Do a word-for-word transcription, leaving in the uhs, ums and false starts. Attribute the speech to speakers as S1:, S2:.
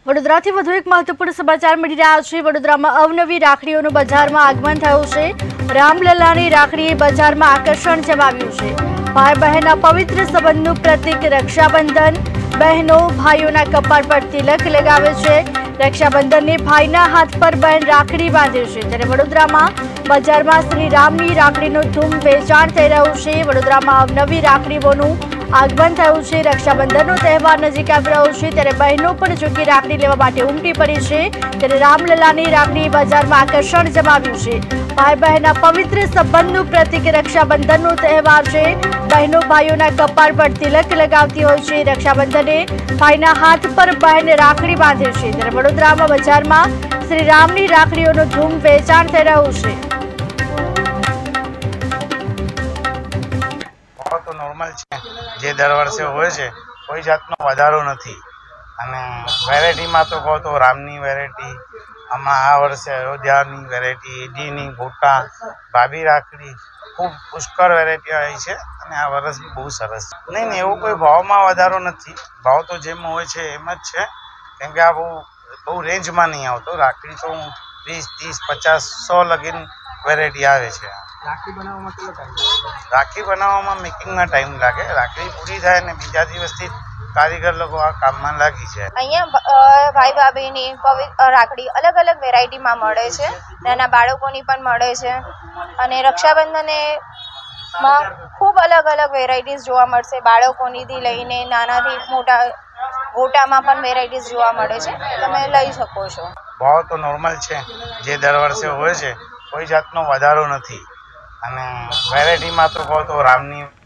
S1: વડોદરાથી વધુ એક મહત્વપૂર્ણ સમાચાર મળી રહ્યા છે। વડોદરામાં અવનવી રાખડીઓનું બજારમાં આગમન થયું છે। રામલલાની રાખડી બજારમાં આકર્ષણ જમાવ્યું છે। ભાઈ બહેનના પવિત્ર સંબંધનું પ્રતીક રક્ષાબંધન। બહેનો ભાઈઓના કપાળ પર તિલક લગાવે છે। રક્ષાબંધનને ભાઈના હાથ પર બહેન રાખડી બાંધે છે। ત્યારે વડોદરામાં બજારમાં શ્રી રામની રાખડીનું ધૂમ વેચાણ થઈ રહ્યું છે। વડોદરામાં અવનવી રાખડીઓનું આગમન થયું છે। રક્ષાબંધનનો તહેવાર નજીક આવી રહ્યો છે ત્યારે બહેનો પણ જોકે રાખડી લેવા માટે ઉમટી પડી છે। ત્યારે રામલલાની રાખડી બજારમાં આકર્ષણ જમાવ્યું છે। ભાઈ બહેનના પવિત્ર સંબંધનું પ્રતીક રક્ષાબંધનનો તહેવાર છે। બહેનો ભાઈઓના કપાળ પર તિલક લગાવતી હોય છે। રક્ષાબંધને ભાઈના હાથ પર બહેન રાખડી બાંધે છે। ત્યારે વડોદરામાં બજારમાં શ્રી રામની રાખડીઓનું ધૂમ વેચાણ થઈ રહ્યું છે।
S2: તો નોર્મલ છે જે દર વર્ષે હોય છે, કોઈ જાતનો વધારો નથી। અને વેરાયટીમાં તો કહો તો રામની વેરાયટી, આમાં આ વર્ષે અયોધ્યાની વેરાયટી, ઈડીની ગોટા, ભાભી રાખડી, ખૂબ પુષ્કળ વેરાયટી આવી છે અને આ વર્ષ બી બહુ સરસ છે। નહીં નહીં એવું કોઈ ભાવમાં વધારો નથી, ભાવ તો જેમ હોય છે એમ જ છે, કેમ કે આ બહુ બહુ રેન્જમાં નહીં આવતો। રાખડી તો વીસ ત્રીસ પચાસ સો લગીન વેરાયટી આવે છે।
S3: રાખડી બનાવવામાં કેટલો ટાઈમ લાગે?
S2: રાખડી બનાવવામાં મેકિંગમાં ટાઈમ લાગે। રાખડી પૂરી થાય ને બીજા દિવસથી કારીગર લોકો આ કામમાં લાગી જાય।
S4: અહીંયા ભાઈ ભાભીની પવિત્ર રાખડી અલગ અલગ વેરાયટીમાં મળે છે, નાના બાળકોની પણ મળે છે અને રક્ષાબંધને માં ખૂબ અલગ અલગ વેરાયટીઝ જોવા મળશે। બાળકોનીથી લઈને નાનાથી મોટા ગોટામાં પણ વેરાયટીઝ જોવા મળે છે, તમે લઈ શકો છો।
S2: ભાવ તો નોર્મલ છે જે દર વર્ષે હોય છે, કોઈ જાતનો વધારો નથી। અને વેરાયટીમાં તો કહો તો રામની